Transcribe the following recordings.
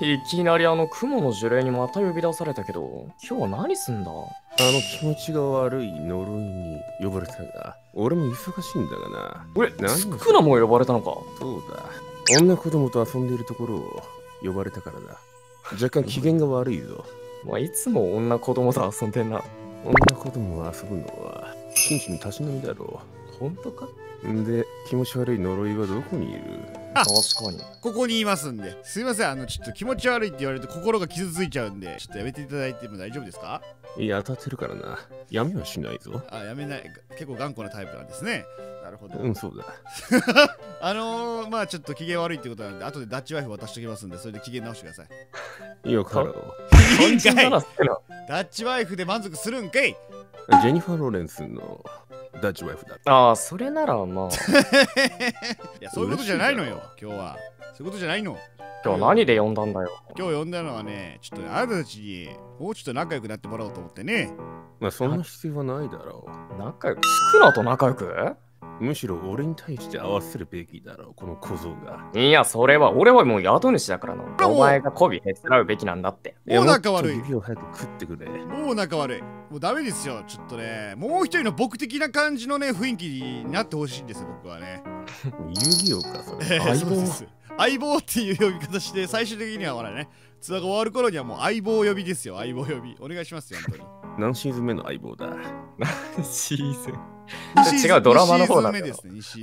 いきなり雲の呪霊にまた呼び出されたけど、今日は何すんだ？ 気持ちが悪い呪いに呼ばれたが、俺も忙しいんだがな。 スクナも呼ばれたのか？ そうだ。女子供と遊んでいるところを呼ばれたからだ。若干機嫌が悪いぞ。 いつも女子供と遊んでんな。 女子供が遊ぶのは真摯にたしなみだろう。本当か？ で、気持ち悪い呪いはどこにいる？ 確かに。 ここにいますんで。すいません、ちょっと気持ち悪いって言われると心が傷ついちゃうんで、ちょっとやめていただいても大丈夫ですか？ いや、当たってるからな。やめはしないぞ。 やめない。結構頑固なタイプなんですね。なるほど。 そうだ。 まあちょっと機嫌悪いってことなんで、後でダッチワイフ渡しときますんで、それで機嫌直してください。 よかろう。 いいんかい。ダッチワイフで満足するんかい。 ジェニファー・ローレンスのダッチワイフだ。 それならまあ。 いや、そういうことじゃないのよ、今日は。そういうことじゃないの。 今日何で呼んだんだよ。 今日呼んだのはね、ちょっとあなたたちにもうちょっと仲良くなってもらおうと思ってね。 まあそんな必要はないだろう。仲良く？スクナと仲良く？ むしろ俺に対して合わせるべきだろう、この小僧が。 いや、それは俺はもう宿主だからな。お前が媚びへつらうべきなんだって。 もう仲悪い。 指を早く食ってくれ。 もう仲悪い。もうダメですよ。ちょっとね、もう一人の僕的な感じのね、雰囲気になってほしいんですよ、僕はね。 遊戯王か、それ。 相棒。相棒っていう呼び方して、最終的にはほらね、ツアーが終わる頃にはもう相棒呼びですよ、相棒呼び。お願いしますよ、本当に。 何シーズン目の相棒だ？ 何シーズン？違う、ドラマの方だった。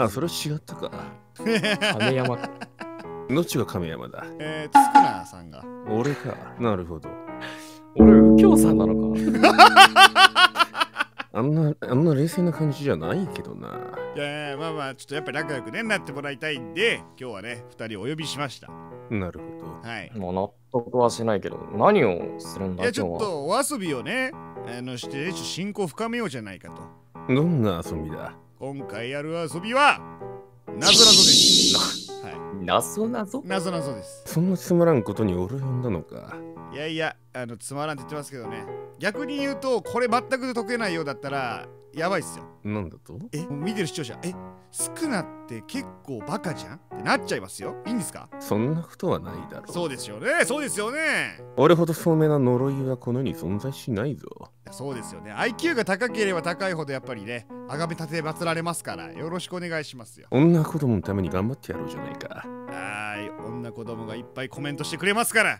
それ違ったか。 亀山か。 どっちが亀山だ？ つくなさんが。 俺か。なるほど。 俺、右京さんなのか。 あんな冷静な感じじゃないけどな。 いやまあちょっとやっぱり仲良くねなってもらいたいんで、今日はね2人お呼びしました。 なるほど。 はい。 もう納得はしないけど、何をするんだ？ いや、ちょっとお遊びをねして親交を深めようじゃないかと。 どんな遊びだ？ 今回やる遊びはなぞなぞです。 はい。なぞなぞ？ なぞなぞです。 そんなつまらんことに俺を呼んだのか。 いやいや、つまらんって言ってますけどね。逆に言うと、これ全く解けないようだったら、やばいっすよ。 なんだと？ 見てる視聴者、スクナって結構バカじゃんってなっちゃいますよ。いいんですか？ そんなことはないだろう。 そうですよね、そうですよね。 俺ほど聡明な呪いはこの世に存在しないぞ。 そうですよね。IQ が高ければ高いほどやっぱりね、崇め立て祀られますから、よろしくお願いしますよ。 女子供のために頑張ってやろうじゃないか。 女子供がいっぱいコメントしてくれますから。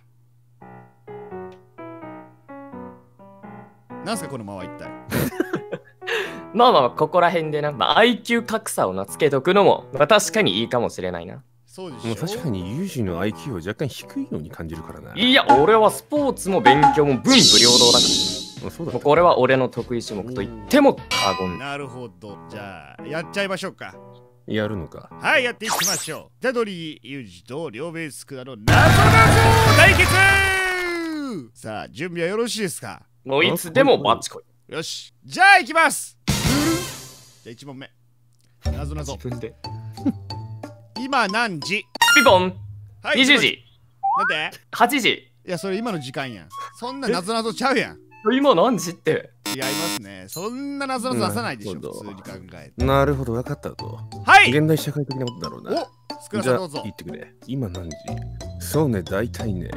なんすかこの間は一体。 まあここら辺でな、IQ 格差をつけとくのも、確かにいいかもしれないな。 そうでしょ。 もう確かにユージの IQ は若干低いように感じるからな。 いや、俺はスポーツも勉強も文武両道だから。 そうだ。 これは俺の得意種目と言っても過言。 なるほど。じゃあ、やっちゃいましょうか。 やるのか。 はい、やっていきましょう。虎杖裕二と両ベースクダのなぞなぞ対決。さあ、準備はよろしいですか？ もういつでもバッチコイ。 よし。じゃあ行きます。じゃあ1問目。なぞなぞ。 自分で。 今何時？ ピポン。 はい、 20時。 なんで ？8時。 いや、それ今の時間やん。そんななぞなぞちゃうやん。 今何時って。 いや、いますね。そんななぞなぞ出さないでしょ、普通に考えて。 なるほど、分かったぞ。 はい。 現代社会的なことだろうな。 お、スクラさんどうぞ。 言ってくれ。今何時？そうね、大体ね。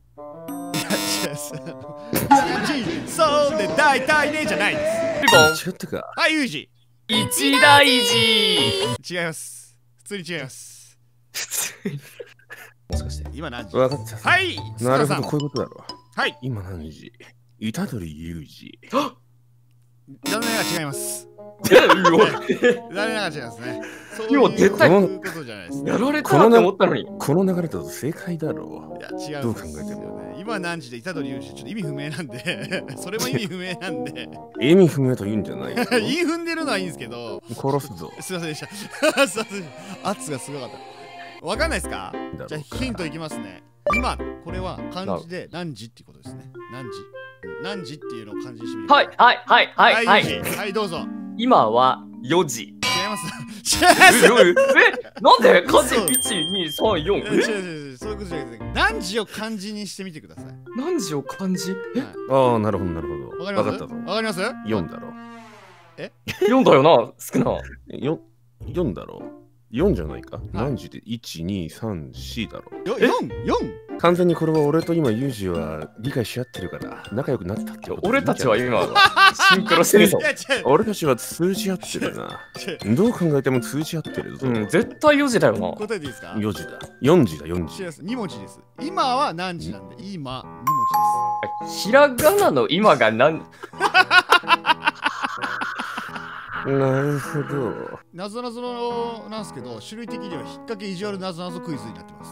そうね、大体ねじゃないです。 ピポン。 違ったか。 はい、ユージ。 一大事。 違います。普通に違います。 もしかして今何時？ 分かった。 はい、 なるほど、こういうことだろう。 はい。 今何時？虎杖裕二。 残念ながら違います。残念ながら違いますね。 今絶対そういうことじゃないですね。 やられたなって思ったのに。 この流れだと正解だろう。いや、違う。 どう考えても。 今何時で虎杖裕二ちょっと意味不明なんでそれも意味不明なんで意味不明と言うんじゃないよ。 言い踏んでるのはいいんですけど。 殺すぞ。 すいませんでした。すいません。圧がすごかった。わかんないですか？じゃあヒントいきますね。今、これは漢字で何時っていうことですね。何時っていうのを漢字にしてみてください。はい、どうぞ。 今は4時。 違います。違います。 なんで漢字1、2、3、4。 違う、そういうことじゃなくて、何時を漢字にしてみてください。 何時を漢字？ ああ、なるほど、なるほど。 わかったぞ。わかります？ 4 だろ。 4だよな、少な。 4だろ。 4じゃないか。何時で ?1、2、3、4だろ。 4?4? 完全にこれは俺と今ユージは理解し合ってるから仲良くなったってこと。 俺たちは今シンクロしてるぞ。 俺たちは通じ合ってるな。どう考えても通じ合ってるぞ。 絶対4時だよな。 答えていいですか？ 4時だ。4時だ、4時。 2文字です。今は何時なんで、今2文字です。 ひらがなの今が何なるほど。 なぞなぞのなんですけど、種類的には引っ掛け意地悪なぞなぞクイズになってます。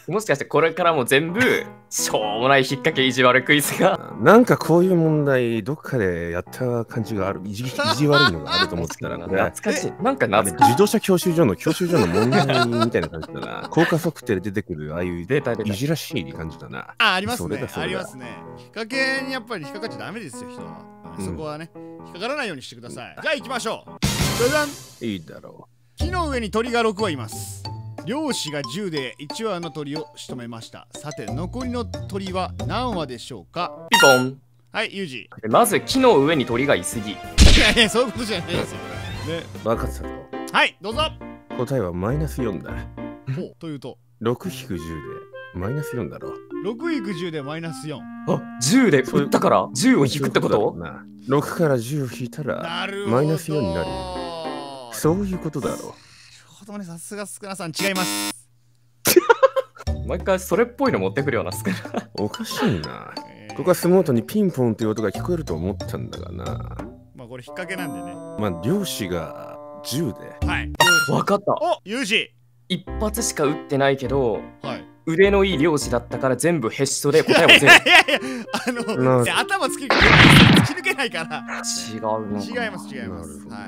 もしかしてこれからも全部しょうもない引っ掛け意地悪クイズが。 なんかこういう問題どっかでやった感じがある。意地悪いのがあると思ってたら懐かしい。なんか懐かしい。 自動車教習所の問題みたいな感じだな。効果測定で出てくるああいういじらしい感じだな。 ありますね。ありますね。引っ掛けにやっぱり引っかかっちゃダメですよ、人は。そこはね、引っかからないようにしてください。じゃあ行きましょう。じゃじゃん。 いいだろう。木の上に鳥が6羽います。漁師が銃で1羽の鳥を仕留めました。さて、残りの鳥は何羽でしょうか？ ピポン。 はい、ユージ。 まず木の上に鳥がいすぎ。いやいや、そういうことじゃないですよ。ね、 分かったぞ。 はい、どうぞ。 答えはマイナス4だ。 というと 6-10でマイナス4だろ。 6-10でマイナス4。 あ、10で打ったから10を引くってこと？ 6 から10を引いたらマイナス4になる。そういうことだろう。なるほどね、さすがスクナさん、違います。 毎回それっぽいの持ってくるようなスクナ。 おかしいな。ここはスモートにピンポンっていう音が聞こえると思ったんだがな。 まあこれ引っ掛けなんでね。 まあ漁師が10で。 はい。 わかった。 お、ユージ。 一発しか打ってないけど、 はい、 腕のいい漁師だったから全部ヘッシュで答えも全部。 いや頭突き抜けないから。 違うの。 違います。はい。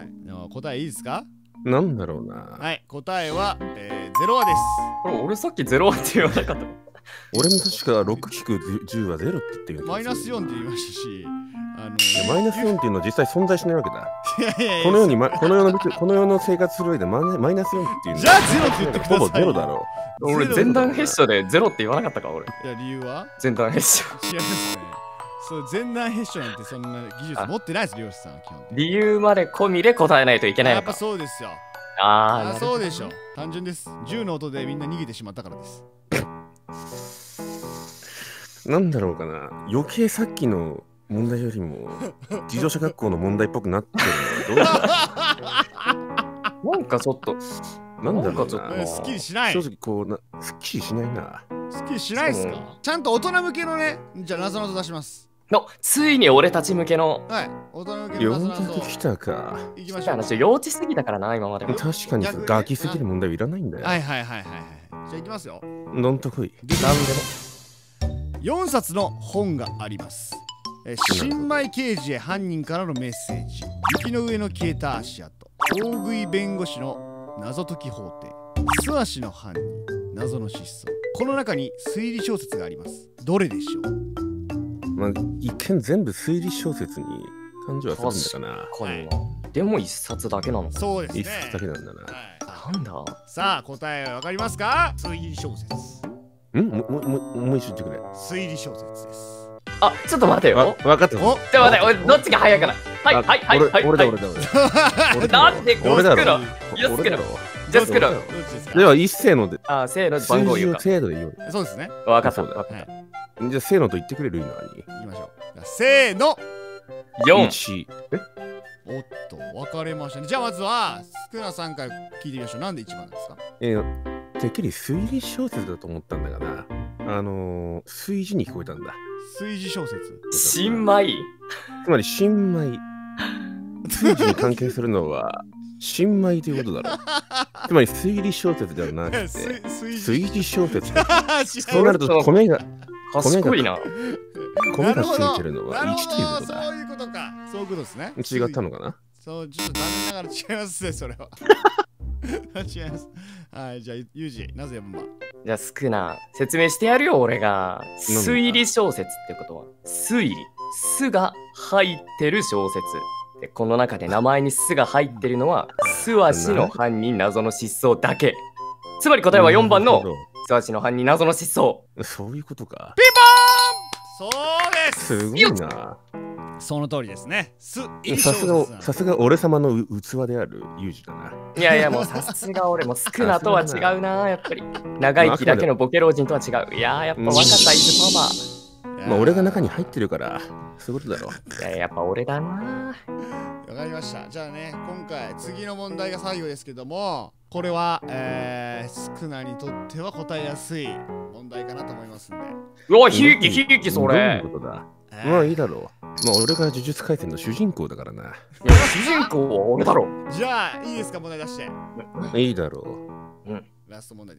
答えいいですか？ なんだろうな。 はい、答えは、0羽です。 これ俺さっき0羽って言わなかった。 俺も確か6-10は0って言ってる。 マイナス4って言いましたし、 マイナス4っていうのは実際存在しないわけだ。この世の生活する上でマイナス4っていうのはじゃあ0って言ってください。 ほぼ0だろう。俺前段ヘッシュで0って言わなかったか俺。 いや理由は前段ヘッシュ。 違いますね。そう前段ヘッシュなんてそんな技術持ってないです、漁師さん基本。 理由まで込みで答えないといけないのか。 やっぱそうですよ。 ああ、 そうでしょ。単純です。銃の音でみんな逃げてしまったからです。 なんだろうかな。余計さっきの問題よりも自動車学校の問題っぽくなってるのはどうなんかちょっとなんだろうな。 すっきりしない。 正直こうすっきりしないな。 すっきりしないっすか？ちゃんと大人向けのね、じゃあなぞなぞ出します。 ついに俺たち向けの。 はい、大人向けのなぞなぞ。 ようやく来たか。 行きましょう。 幼稚すぎたからな今まで。 確かにガキすぎる問題はいらないんだよ。 はい。じゃあ行きますよ。 どんとこい。 なんでも。 4冊の本があります。新米刑事へ犯人からのメッセージ。雪の上の消えた足跡。大食い弁護士の謎解き法廷。素足の犯人。謎の失踪。この中に推理小説があります。どれでしょう？ まあ、一見全部推理小説に感じはするんだかな。 でも一冊だけなのか。 そうですね。 一冊だけなんだな。 なんだ？ さあ答えわかりますか？推理小説。 もう一度言ってくれ。 推理小説です。 あ、ちょっと待てよ。 わかった。 ちょっと待って、俺どっちが早いかな。 俺だ。 なんでこう作ろう。じゃあ作ろう。 では一斉ので。 せーの番号言うか。 せーので言おう。 そうですね。 わかった。 じゃあせーのと言ってくれる今に。 行きましょう。せーの。 4。 おっと分かれましたね。じゃあまずはスクナさんから聞いてみましょう。なんで1番なんですか？ てっきり推理小説だと思ったんだがな。炊事に聞こえたんだ。 炊事小説。 新米。 つまり新米。炊事に関係するのは新米ということだろう。つまり推理小説ではなくて炊事小説。そうなると米が賢いな。 米がついてるのは1ということだ。 そういうことか。そういうことですね。 違ったのかな？ そう、ちょっと残念ながら違いますね、それは。違います。はい、じゃあ、ユージ、なぜ4番？ じゃあ、スクナ、説明してやるよ、俺が。推理小説ってことは、推理。すが入ってる小説。で、この中で名前にすが入ってるのは、素足の犯人謎の失踪だけ。つまり答えは4番の素足の犯人謎の失踪。 そういうことか。 ピンポーン！そうです。 すごいな。 その通りですね。 さすが俺様の器であるユージだな。 いやいや、もうさすが俺もスクナとは違うな、やっぱり。長生きだけのボケ老人とは違う。いややっぱ若さイズパワー。まあ俺が中に入ってるから、そういうことだろ。 いややっぱ俺だな。 わかりました。じゃあね、今回次の問題が最後ですけども、これは、スクナにとっては答えやすい問題かなと思いますんで。 うわ、ひいきそれ。 どういうことだ。まあいいだろう。まあ俺が呪術廻戦の主人公だからな。いや主人公は俺だろ。 じゃあいいですか、問題出して。 いいだろう。ラスト問題です。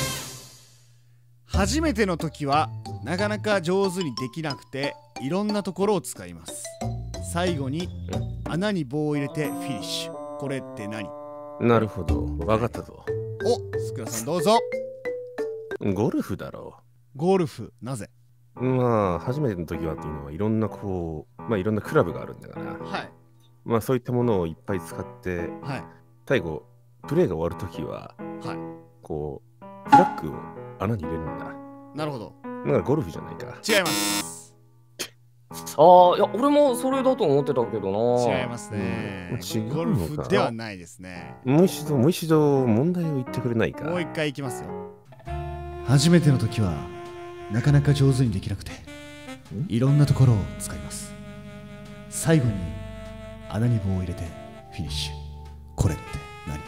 初めての時はなかなか上手にできなくていろんなところを使います。最後に穴に棒を入れてフィニッシュ。これって何？ なるほど、わかったぞ。 お、スクラさんどうぞ。 ゴルフだろう。ゴルフ、なぜ？ まあ初めての時はっていうのはいろんなこう、まあいろんなクラブがあるんだから、 はい。 まあそういったものをいっぱい使って、 はい。 最後プレーが終わる時は、 はい。 こうフラッグを穴に入れるんだ。 なるほど。 だからゴルフじゃないか。 違います。 ああ、いや俺もそれだと思ってたけどな。 違いますね。ゴルフではないですね。 もう一度問題を言ってくれないか。 もう一回いきますよ。初めての時はなかなか上手にできなくていろんなところを使います。最後に穴に棒を入れてフィニッシュ。これって何？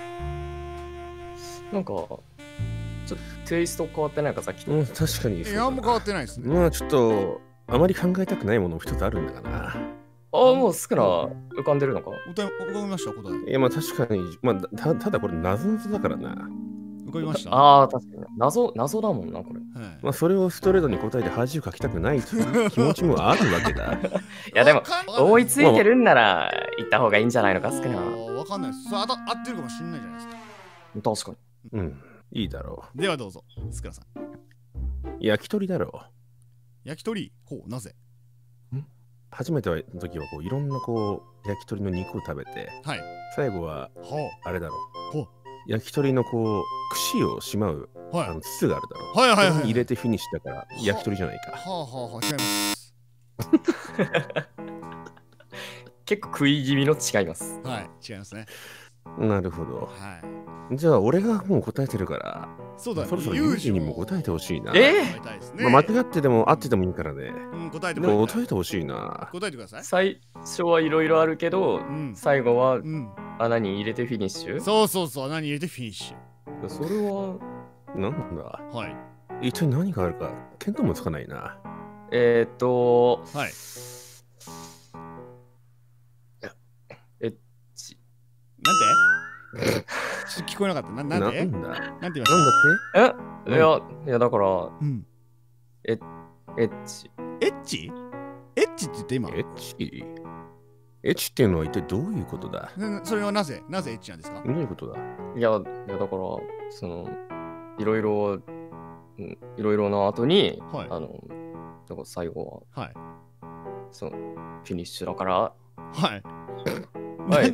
なんかちょっとテイスト変わってないかさっきと。 確かに。 いや、あんま変わってないですね。 まあちょっとあまり考えたくないものも一つあるんだかな。 ああ、もう少な浮かんでるのか。 浮かびました、答え。 いや、まあ確かに、まあただこれ謎だからな。 浮かびました。 ああ、確かに。謎だもんな、これ。 まあそれをストレートに答えて恥をかきたくないという気持ちもあるわけだ。 いや、でも、追いついてるんなら行った方がいいんじゃないのか、少な。 わかんないです。それ合ってるかもしれないじゃないですか。 確かに。 うん、いいだろう。ではどうぞ、スクラさん。 焼き鳥だろう。 焼き鳥？ほう、なぜ？ 初めての時はこういろんなこう焼き鳥の肉を食べて、 はい、 最後はあれだろう。 焼き鳥のこう串をしまう、 はい、 筒があるだろう。 はいはいはい。 入れてフィニッシュだから焼き鳥じゃないか。 違います。 結構食い気味の違います。 はい、違いますね。 なるほど。 はい。 じゃあ俺がもう答えてるから、 そうだね、 そろそろユージにも答えてほしいな。 まあ間違ってでも合っててもいいからね。 答えてほしいな。 答えてください。 最初はいろいろあるけど、最後は穴に入れてフィニッシュ。 そう、穴に入れてフィニッシュ。それはなんだ。 はい。 一体何があるか見当もつかないな。 はい。 エッチ。 なんて？ちょっと聞こえなかった。なんで？なんて言いました？ いやだから、エッチ。 エッチ？エッチって言って今？ エッチ？エッチっていうのは一体どういうことだ？ それはなぜエッチなんですか？ どういうことだ？ いやだからそのいろいろな後に、だから最後は、そのフィニッシュだから、 はい。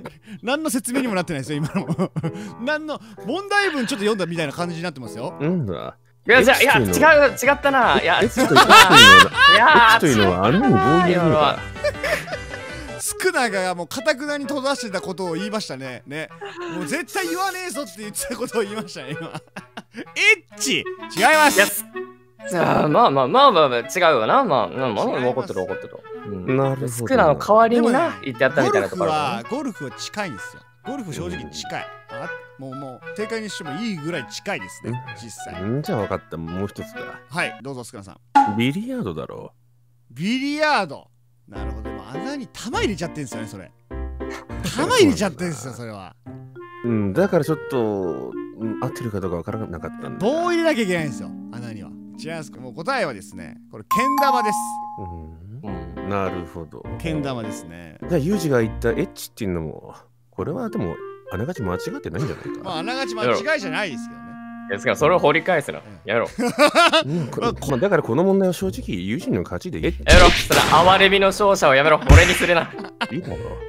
何の説明にもなってないですよ、今の。何の問題文ちょっと読んだみたいな感じになってますよ。 なんだ？ いや、違ったな。いや、 エッチというのはあの棒入れるのか。 スクナがもうかたくなに閉ざしてたことを言いましたね。もう絶対言わねえぞって言ってたことを言いましたね、今。エッチ？違います。 まあ違うわな。分かってる。 なるほど。 スクナの代わりにな、言ってやったみたいなところ。 ゴルフは近いんですよ。ゴルフ正直近い。もう正解にしてもいいぐらい近いですね、実際。 じゃあ分かった、もう一つだ。 はい、どうぞスクナさん。ビリヤードだろう。ビリヤード。なるほど、穴に玉入れちゃってんすよね、それ。玉入れちゃってんすよ、それは。 だからちょっと合ってるかどうか分からなかったんだ。 棒入れなきゃいけないんですよ、穴には。違います。もう答えはですね、これけん玉です。 なるほど。 けん玉ですね。 じゃあユージが言ったエッチっていうのも、これはでもあながち間違ってないんじゃないか。 まああながち間違いじゃないですけどね。 ですからそれを掘り返すの。やめろ。 だからこの問題は正直ユージの勝ちで。 やめろ。それ哀れみの勝者をやめろ。俺にするな。 いいだろ。 これ本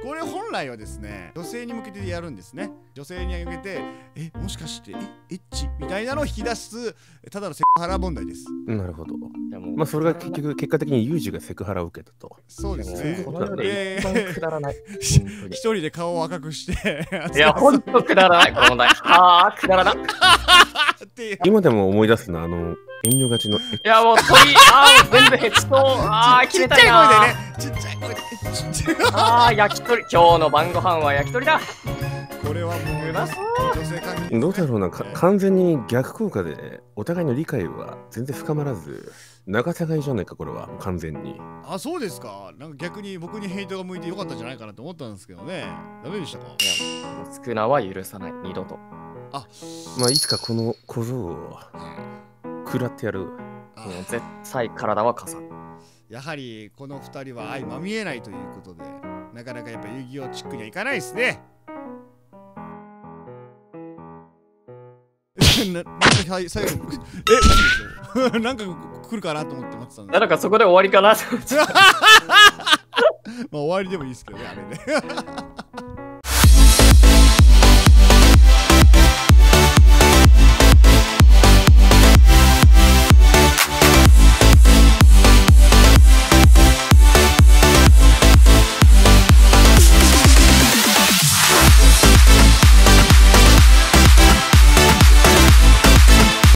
本来はですね、女性に向けてやるんですね。女性に向けて、もしかして、エッチみたいなのを引き出す、ただのセクハラ問題です。 なるほど。まあ、それが結局、結果的にユージがセクハラを受けたと。 そうですね。 この世で一番くだらない。 一人で顔を赤くして。 いや、ほんとくだらない、この問題。くだらな。 今でも思い出すな、遠慮がちの。いや、もう全部ヘチと、決めたいな。 ちっちゃい声でね。ちっちゃい声で。 焼き鳥。今日の晩ご飯は焼き鳥だ。 これはもう、女性関係。 どうだろうな、完全に逆効果で、お互いの理解は全然深まらず、仲違いじゃないか、これは、完全に。 そうですか。なんか逆に僕にヘイトが向いてよかったんじゃないかなと思ったんですけどね。ダメでしたか？いや、スクナは許さない、二度と。 まあ、いつかこの小僧を食らってやる。 絶対体は貸さん。 やはりこの二人は相まみえないということで、なかなかやっぱ遊戯王チックにはいかないですね。なんか最後なんか来るかなと思って待ってたんで。 なんかそこで終わりかなと思って。 まあ終わりでもいいですけどね、あれね。